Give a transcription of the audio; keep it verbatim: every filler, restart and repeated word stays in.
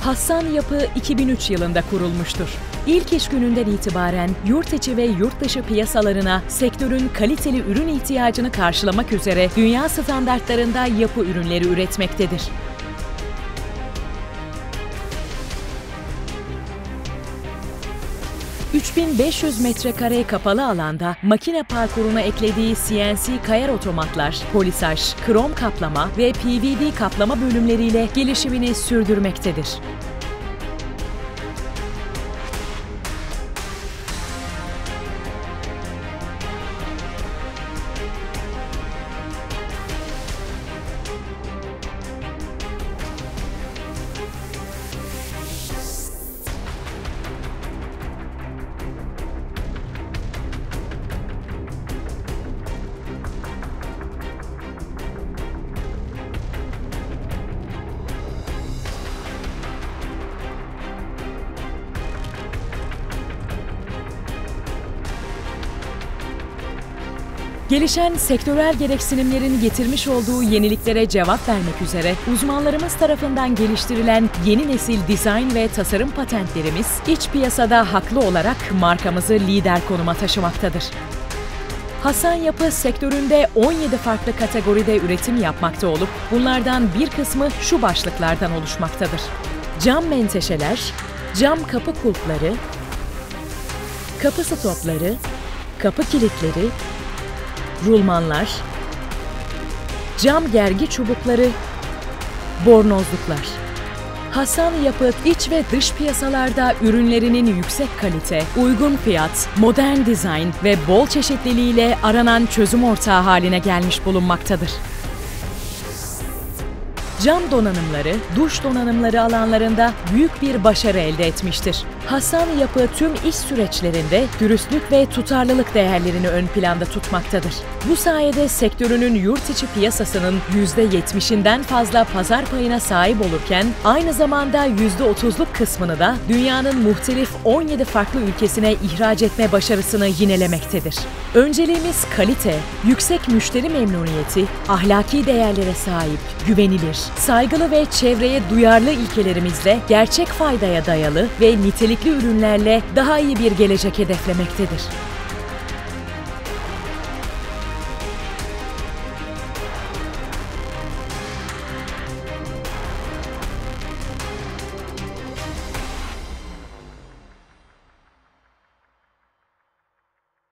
Hassan Yapı iki bin üç yılında kurulmuştur. İlk iş gününden itibaren yurt içi ve yurt dışı piyasalarına sektörün kaliteli ürün ihtiyacını karşılamak üzere dünya standartlarında yapı ürünleri üretmektedir. üç bin beş yüz metrekare kapalı alanda makine parkuruna eklediği C N C kayar otomatlar, polisaj, krom kaplama ve P V D kaplama bölümleriyle gelişimini sürdürmektedir. Gelişen sektörel gereksinimlerin getirmiş olduğu yeniliklere cevap vermek üzere uzmanlarımız tarafından geliştirilen yeni nesil dizayn ve tasarım patentlerimiz iç piyasada haklı olarak markamızı lider konuma taşımaktadır. Hassan Yapı sektöründe on yedi farklı kategoride üretim yapmakta olup bunlardan bir kısmı şu başlıklardan oluşmaktadır: cam menteşeler, cam kapı kulpları, kapı stopları, kapı kilitleri, rulmanlar, cam gergi çubukları, bornozluklar. Hassan Yapı, iç ve dış piyasalarda ürünlerinin yüksek kalite, uygun fiyat, modern dizayn ve bol çeşitliliğiyle aranan çözüm ortağı haline gelmiş bulunmaktadır. Cam donanımları, duş donanımları alanlarında büyük bir başarı elde etmiştir. Hassan Yapı tüm iş süreçlerinde dürüstlük ve tutarlılık değerlerini ön planda tutmaktadır. Bu sayede sektörünün yurt içi piyasasının yüzde yetmişinden fazla pazar payına sahip olurken aynı zamanda yüzde otuzluk kısmını da dünyanın muhtelif on yedi farklı ülkesine ihraç etme başarısını yinelemektedir. Önceliğimiz kalite, yüksek müşteri memnuniyeti, ahlaki değerlere sahip, güvenilir, saygılı ve çevreye duyarlı ilkelerimizle gerçek faydaya dayalı ve nitelikli ürünlerle daha iyi bir gelecek hedeflemektedir.